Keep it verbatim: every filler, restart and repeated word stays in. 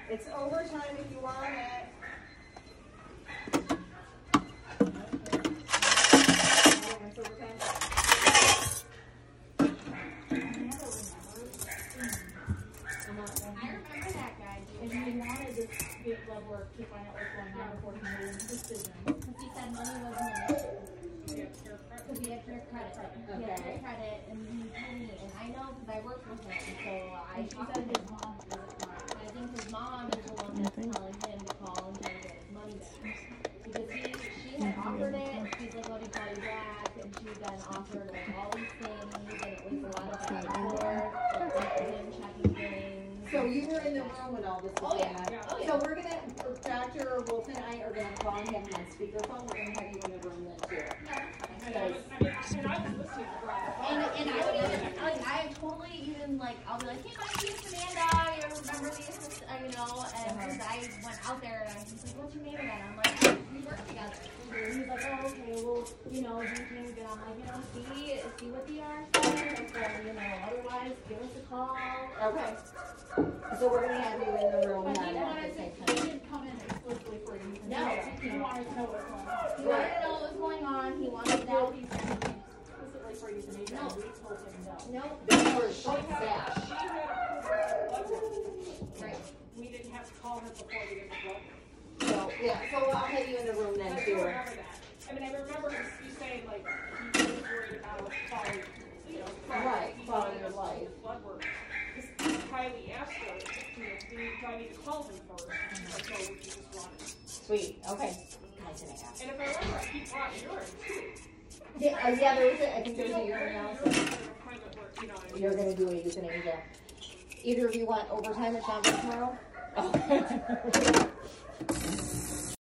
It's overtime if you want it. It's overtime. I remember that guy. And he wanted to get blood work to find out what's going on before he made his decision. Because he said money wasn't an issue. Because he had pure credit. He had Okay. pure credit, and he told me, and I know because I worked with him, so I And she said his mom was fine. I think his mom is the one that's telling him to call and try to get his money back. Because he, she had offered it, she's like, let me call you back, and she then offered like all these things, and it was a lot of back and forth, like him checking things. So you were in the room when all this was Oh, going yeah. on. Oh, yeah. So we're gonna, Doctor Wolf and I are gonna call him on speakerphone. We're gonna have you in the room then too. And I was, I mean, and I was listening to Rob. And, and I would even, like, I totally even, like, I'll be like, hey, my name's Amanda, you remember the assistant, uh, you know, and because I went out there and I was like, what's your name again? I'm like, we work together. And he's like, oh, okay, well, you know, do you think that I'm like, you know, see, see what the R says, and then, you know, otherwise, give us a call. Okay. So we're gonna have you in the room But then he at wanted the same to, he time. didn't come in explicitly for you. No. He wanted to know what's going on. He wanted to know what was going on, he wanted Now that. he's explicitly for you to make No. and we told him no. Nope. That's where She she's had, at. she had a blood work. Right. We didn't have to call her before we did the blood work. So, yeah, so I'll have you in the room then I do too. remember that. I mean, I remember you saying, like, he was worried about quality, you know, quality. Right, He quality wanted of us to life. do his blood work. Because Kylie asked her, you know, do you- do I need to call him first? Like, no, we can just run it. Sweet, okay. Guys, gonna ask. And if I remember, he brought urine too. Yeah, uh, yeah, there was a, I think there was a urine also. Urine for private work, you know, I mean. You're gonna do a euthanasia. Either of you want overtime at John tomorrow? Oh.